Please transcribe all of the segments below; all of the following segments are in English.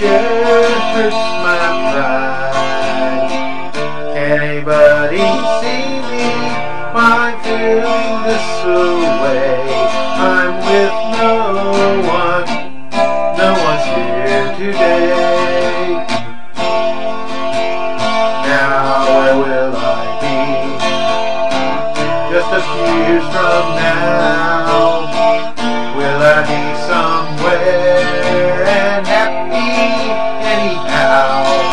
hurts my pride. Can anybody see me? I'm feeling this away. I'm with no one. No one's here today. Now where will I be? Just a few years from now, will I be somewhere and happy anyhow?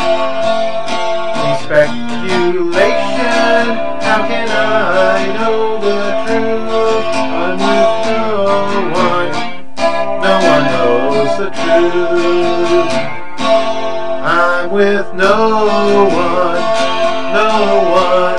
Speculation, how can I know the truth? I'm with no one. No one knows the truth. I'm with no one. No one